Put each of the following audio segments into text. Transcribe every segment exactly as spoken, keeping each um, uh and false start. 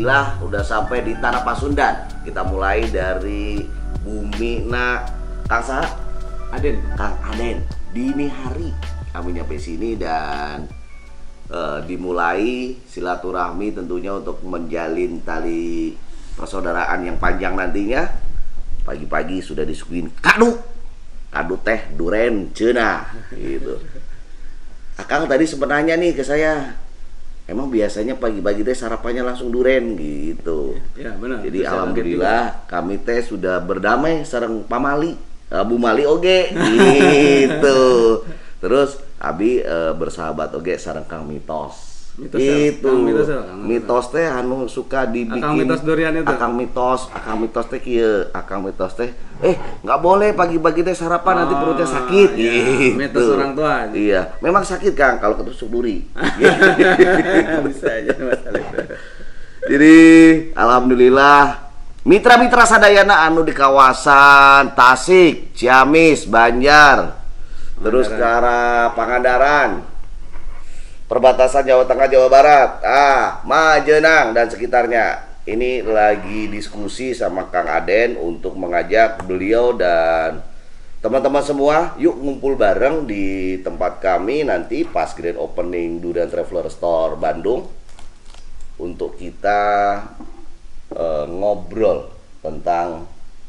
alhamdulillah udah sampai di Tanah Pasundan. Kita mulai dari Bumi na Kang Saha? Aden. Kang Aden. Dini hari kami nyampe sini dan uh, dimulai silaturahmi tentunya untuk menjalin tali persaudaraan yang panjang nantinya. Pagi-pagi sudah disuguhin kado. Kado teh duren cenah gitu. Akang tadi sebenarnya nih ke saya, emang biasanya pagi-pagi teh sarapannya langsung duren gitu. Ya benar. Jadi alhamdulillah kami teh sudah berdamai sareng Pamali, Bu Mali oge gitu. Terus Abi e, bersahabat oge sareng Kang Mitos. Mitos itu Kang Mitos, Kang mitos teh anu suka dibikin Akang Mitos durian itu. Akang Mitos, Akang Mitos teh kieu, Akang Mitos teh eh nggak boleh pagi-pagi teh sarapan, oh, nanti perutnya sakit iya. gitu. Mitos orang tua. Iya, memang sakit Kang kalau ketusuk duri. Bisa aja masalah itu. Jadi alhamdulillah mitra-mitra sadayana anu di kawasan Tasik, Ciamis, Banjar, terus ke arah Pangandaran, perbatasan Jawa Tengah, Jawa Barat, ah, Majenang dan sekitarnya. Ini lagi diskusi sama Kang Aden untuk mengajak beliau dan teman-teman semua, yuk ngumpul bareng di tempat kami nanti pas grand opening Durian Traveler Store Bandung untuk kita uh, ngobrol tentang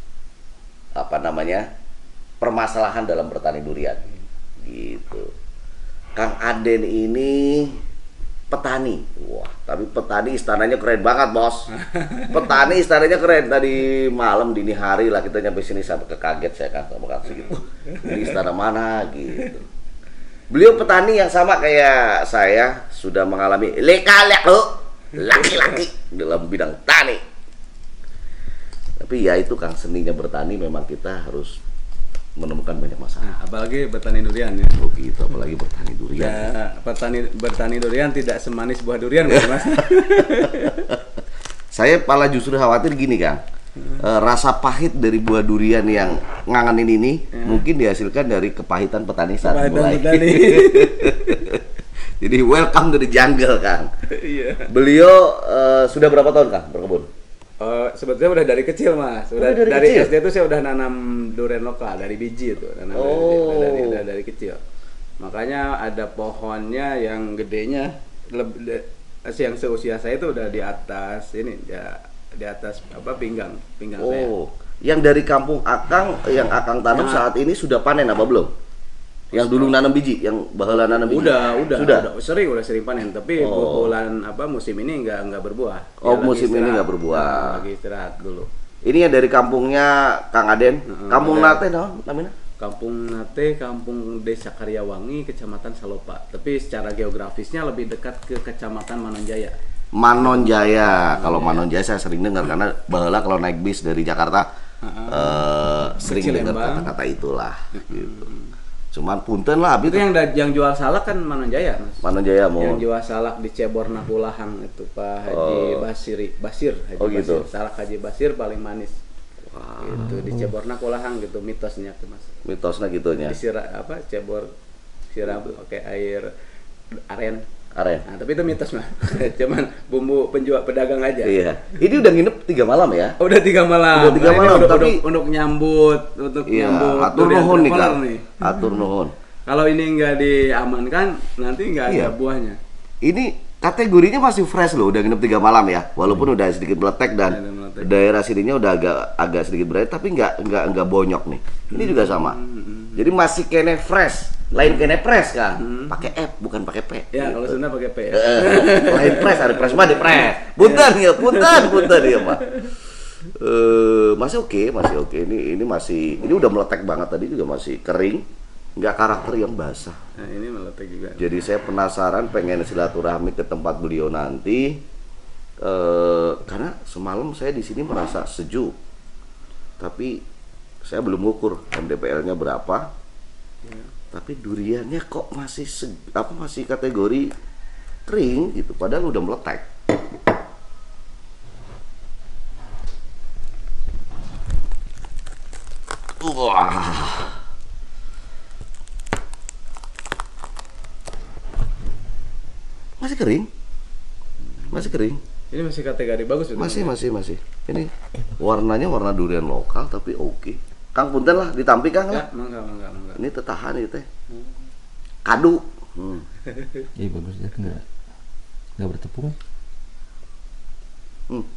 apa namanya permasalahan dalam bertani durian gitu. Kang Aden ini petani, wah tapi petani istananya keren banget bos. Petani istananya keren. Tadi malam dini hari lah kita nyampe sini sampai kekaget saya kan sama Kang gitu. Ini istana mana gitu. Beliau petani yang sama kayak saya, sudah mengalami leka-lek lo, laki-laki dalam bidang tani. Tapi ya itu Kang, seninya bertani memang kita harus menemukan banyak masalah. Nah, apalagi bertani durian ya. Oh gitu, apalagi bertani durian. Ya, petani bertani durian tidak semanis buah durian Mas. Saya malah justru khawatir gini Kang. Hmm. E, rasa pahit dari buah durian yang ngangenin ini hmm. mungkin dihasilkan dari kepahitan petani saat kepahitan mulai. Petani. Jadi welcome to the jungle Kang. Iya. Beliau e, sudah berapa tahun Kang berkebun? Uh, sebetulnya udah dari kecil Mas, udah, udah dari, dari kecil? S D itu saya udah nanam durian lokal dari biji itu, nanam oh. dari, dari, dari, dari kecil. Makanya ada pohonnya yang gedenya, lebih, yang seusia saya itu udah di atas ini, ya di atas apa pinggang, pinggang oh. saya. Yang dari kampung Akang, yang Akang tanam yang, saat ini sudah panen apa belum? Yang dulu nanam biji, yang baheula nanam biji. Udah, udah, sudah. udah sering, udah sering panen. Tapi oh. bulan apa musim ini nggak nggak berbuah. Oh, ya, musim ini nggak berbuah. Nah, lagi istirahat dulu. Ini yang dari kampungnya Kang Aden. Uh, Kampung Nate, no, namanya? Kampung Nate, Kampung Desa Karyawangi, Kecamatan Salopa. Tapi secara geografisnya lebih dekat ke Kecamatan Manonjaya. Manonjaya. Kalau Manonjaya saya sering dengar karena baheula kalau naik bis dari Jakarta uh, uh, sering dengar kata-kata itulah. Uh, gitu. Cuman punten lah itu yang yang jual salak kan Manonjaya Mas. Manonjaya mau. Yang jual salak di Ceborna Kulahang itu Pak Haji oh. Basiri Basir Haji oh, gitu. Basir. Salak Haji Basir paling manis. Wow. Itu di Ceborna Kulahang gitu mitosnya tuh Mas. Mitosnya gitunya. Disira apa Cebor siram pakai air aren. Aren. Nah, tapi itu mitos mah. Cuman bumbu penjual pedagang aja. Iya. Ini udah nginep tiga malam ya? Oh, udah tiga malam. Udah tiga nah, malam. Untuk, tapi untuk, untuk nyambut, untuk iya, nyambut. Atur nuhun nih Kang. Atur nuhun. Kalau ini nggak diamankan, nanti nggak iya. ada buahnya. Ini kategorinya masih fresh loh, udah nginep tiga malam ya. Walaupun hmm. udah sedikit meletek dan meletek. Daerah sininya udah agak agak sedikit berat, tapi nggak nggak nggak bonyok nih. Ini hmm. juga sama. Hmm. Jadi masih kene fresh. Lain kene press kan, hmm. pakai F bukan pakai P. Ya, kalau Sunda pakai P ya. Lain press, ada press mah di press. Punten ya, punten, punten ya, Pak. Eh, masih oke, okay, masih oke. Okay. Ini ini masih ini udah meletek banget tadi juga masih kering. Nggak karakter yang basah. Nah, ini meletek juga. Jadi saya penasaran pengen silaturahmi ke tempat beliau nanti. Eh, karena semalam saya di sini merasa sejuk. Tapi saya belum ukur M D P L-nya berapa. Ya. Tapi duriannya kok masih seg, apa masih kategori kering gitu, padahal udah meletek. Wah. Masih kering. Masih kering. Ini masih kategori bagus betul. Masih, masih, masih. Ini warnanya warna durian lokal tapi oke. Kang punten lah ditampi Kang Ya, lah. mangga, mangga, mangga. Ini tetahan itu teh. Kadu. Hmm. Iya bagus ya, nggak nggak bertepung. Hmm.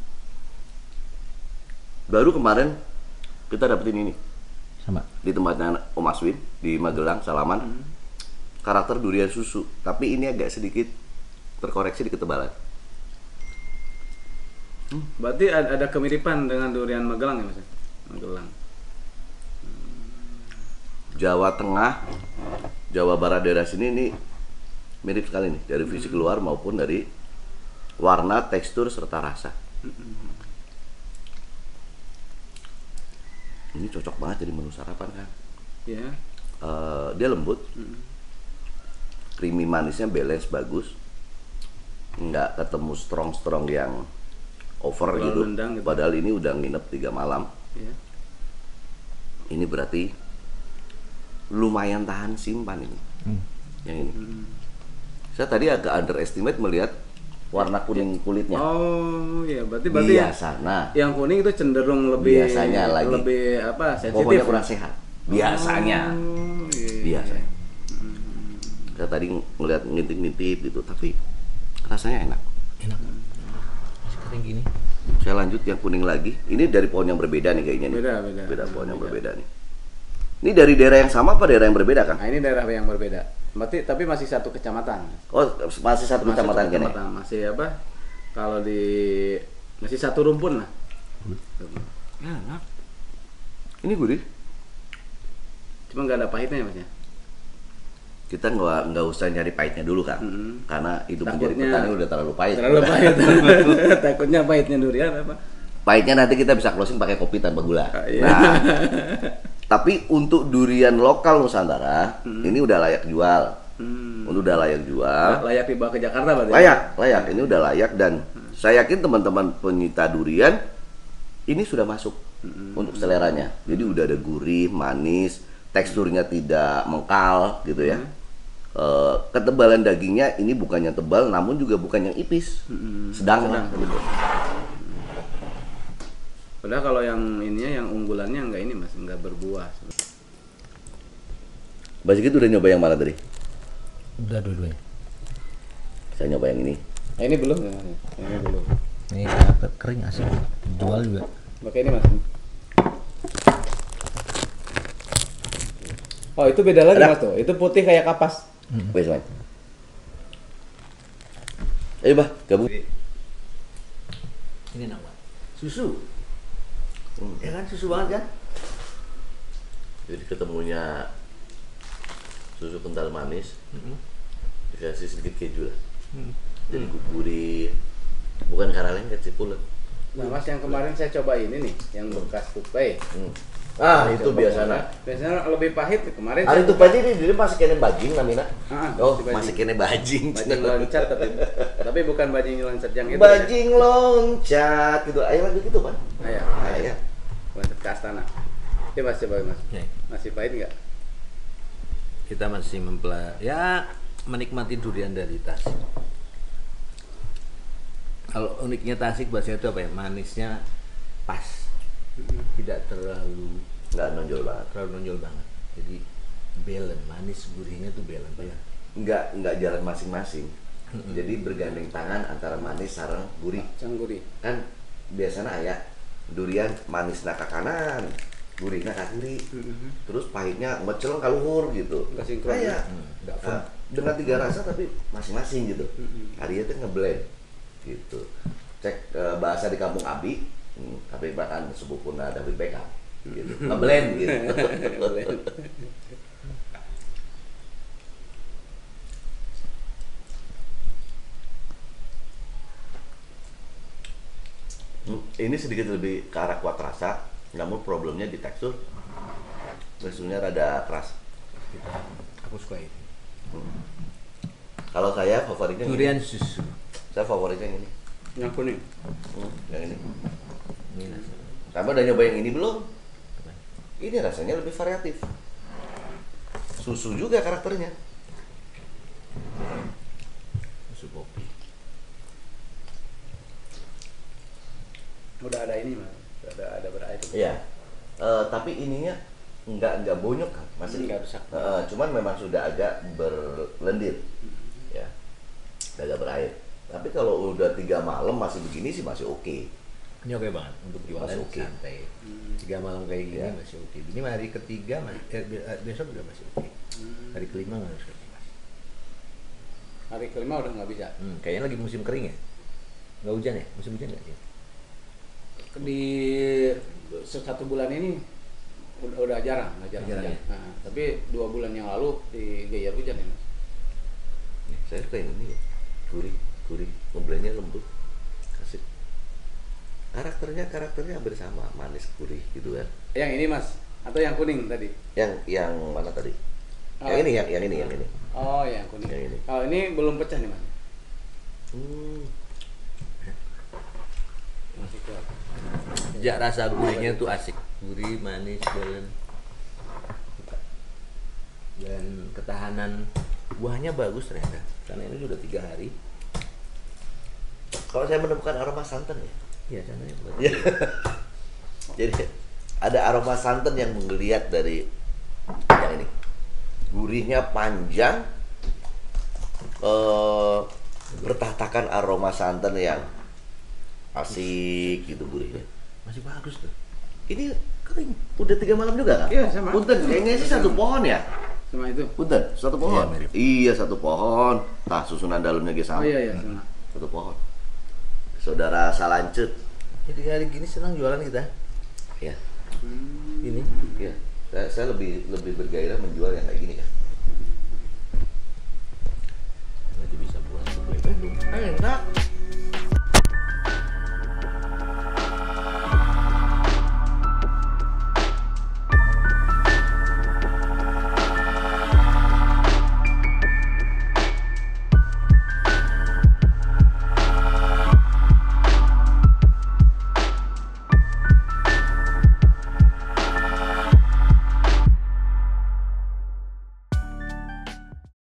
Baru kemarin kita dapetin ini Sama. di tempatnya Om Aswin di Magelang, Salaman. Hmm. Karakter durian susu, tapi ini agak sedikit terkoreksi di ketebalan. Berarti ada, ada kemiripan dengan durian Magelang ya Mas? Magelang. Jawa Tengah, Jawa Barat daerah sini ini mirip sekali nih dari fisik luar maupun dari warna, tekstur serta rasa. Ini cocok banget jadi menu sarapan kan. Ya. Eh, dia lembut, creamy manisnya balance bagus, nggak ketemu strong strong yang over Terlalu gitu. nendang gitu. Padahal ini udah nginep tiga malam. Ya. Ini berarti lumayan tahan simpan ini. Hmm. Yang ini. Saya tadi agak underestimate melihat warna kuning kulitnya. Oh iya, berarti berarti yang, Biasanya, yang kuning itu cenderung lebih Biasanya lagi. lebih apa? Sensitif. pokoknya kurang sehat. Biasanya, Oh, iya, iya. biasanya. Saya tadi ngeliat ngintip-ngintip gitu, tapi rasanya enak. Enak. Masih kering gini. Saya lanjut yang kuning lagi. Ini dari pohon yang berbeda nih kayaknya nih. Beda, beda. Beda pohon yang Beda. berbeda nih. Ini dari daerah yang sama apa daerah yang berbeda kan? Nah, ini daerah yang berbeda. Berarti tapi masih satu kecamatan. Oh, masih satu Masih kecamatan satu kan ya? kecamatan. Masih apa? Kalau di masih satu rumpun lah. Ya, enak. Ini gurih. Cuma nggak ada pahitnya ya Mas ya. Kita nggak nggak usah nyari pahitnya dulu kan, Mm-mm. karena hidup menjadi Takutnya- petani udah terlalu pahit. Terlalu pahit. Takutnya pahitnya durian apa? Pahitnya nanti kita bisa closing pakai kopi tanpa gula. Ah, iya. Nah, tapi untuk durian lokal Nusantara ini udah layak jual, Hmm. udah layak jual. Layak dibawa ke Jakarta berarti. ya? Layak, layak. Ini udah layak dan saya yakin teman-teman penyita durian ini sudah masuk untuk seleranya. Jadi udah ada gurih, manis, teksturnya tidak mengkal gitu ya. Eh, ketebalan dagingnya ini bukan yang tebal, namun juga bukan yang ipis, sedang lah. gitu. Padahal kalau yang ininya yang unggulannya enggak ini Mas, enggak berbuah. Mbak Sigit udah nyoba yang mana tadi? Udah dua-duanya. Saya nyoba yang ini. Nah, ini belum ya? Ini belum. Ini udah kering asik. Jual juga. Pakai ini Mas. Oh, itu beda lagi Ada. Mas tuh. Itu putih kayak kapas. Wes, Mas. Ayo, Bah, gabung. Ini enak banget. Susu. Hmm, ya kan susu banget kan? Jadi ketemunya susu kental manis, dikasih sedikit keju lah. Jadi gurih, bukan karalengket sih pulet. Nah, Mas yang kemarin saya coba ini nih, yang bekas tupai. Hmm. Ah, itu Coba. biasanya. Biasanya lebih pahit. Kemarin Hari saya itu pasti ini dia masih kene bajing namina. Ah, Oh, masih bajing. masih kene bajing. bajing loncat tapi tapi bukan bajing loncat yang itu. Bajing loncat gitu. Ayo lagi gitu, Pak. Ya? Ayo, Ayo. loncat ke astana. Coba Mas coba Mas. Ya. Masih pahit nggak? Kita masih mempelajari ya menikmati durian dari Tasik. Kalau uniknya Tasik bahasanya itu apa ya? Manisnya pas. Tidak terlalu Enggak nonjol banget. terlalu nonjol banget. Jadi balance, manis gurihnya tuh balance banget. Enggak enggak jalan masing-masing. Jadi bergandeng tangan antara manis sareng gurih. Cangguri. Kan biasanya aya durian manis ke kanan, gurihnya ke kiri. Terus pahitnya ngeceleng ka luhur gitu. Nggak sinkron. Aya. Hmm, nggak firm. Nah, dengan tiga rasa tapi masing-masing gitu. Hari itu ngeblend gitu. Cek eh, bahasa di kampung Abi, hmm, tapi bahkan sebupuna David Beckham gitu. Ngeblend gitu. Hmm, ini sedikit lebih ke arah kuat rasa, namun problemnya di tekstur. Teksturnya rada keras. Kita, aku suka ini. Kalau saya favoritnya yang Durian ini. susu. Saya favoritnya yang ini. Yang kuning. Hmm, yang ini. Ini nasi. Kamu udah nyoba yang ini belum? Ini rasanya lebih variatif. Susu juga karakternya. Susu kopi. Udah ada ini mas, udah ada ada berair. Iya. Eh, tapi ininya nggak nggak bonyok kan, masih Nggak rusak. Eh, cuman memang sudah agak berlendir, ya, udah agak berair. Tapi kalau udah tiga malam masih begini sih masih oke. Ini oke banget untuk jualan Masih oke. santai. Hmm. Tiga malam kayak gini Ya. masih oke. Ini hari ketiga mas- eh, be- eh, besok juga masih oke. Hmm. Hari kelima nggak harus oke mas. Hari kelima udah nggak bisa. Hmm, kayaknya lagi musim kering ya. Nggak hujan ya? Musim hujan nggak sih? Di satu bulan ini udah, udah jarang, nggak jarang. Jarang hujan. ya? Nah, tapi dua bulan yang lalu diguyur hujan ya mas. Nih, saya suka yang ini ya, gurih, gurih, ngobrolnya lembut, asik. Karakternya karakternya hampir sama, manis, gurih gitu kan. Yang ini mas, atau yang kuning tadi? Yang yang mana tadi? Oh. Yang ini, yang yang ini, yang ini. Oh yang kuning. Yang ini. Kalau ini belum pecah nih mas. Hmm. Masih kuat. Sejak rasa gurihnya tuh asik. Gurih, manis, dan dan ketahanan buahnya bagus ternyata. Karena ini sudah tiga hari. Kalau saya menemukan aroma santan ya. Iya, sana ya. buat- Ya. Jadi ada aroma santan yang menggeliat dari yang ini. Gurihnya panjang, eh, bertahtakan aroma santan yang asik gitu gurihnya. Masih bagus tuh. Ini kering. Udah tiga malam juga kan? Iya, sama. Punten, kayaknya sih satu pohon ya. Sama itu. Punten, satu pohon. Iya, mirip. Iya, satu pohon. Nah, susunan dalamnya ge sama. Oh iya iya sama. Satu pohon. Saudara Salancut. Jadi hari gini senang jualan kita. Ya. Hmm. Ini. Ya. Saya, saya lebih lebih bergairah menjual yang kayak gini kan. Nanti bisa buat kue Bandung. Enak.